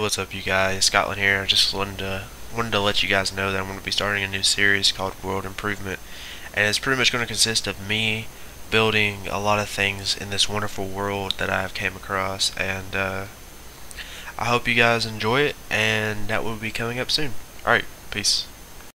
what's up, you guys? Scotland here. I just wanted to let you guys know that I'm going to be starting a new series called World Improvement, and it's pretty much going to consist of me building a lot of things in this wonderful world that I have came across, and I hope you guys enjoy it, and that will be coming up soon. Alright, peace.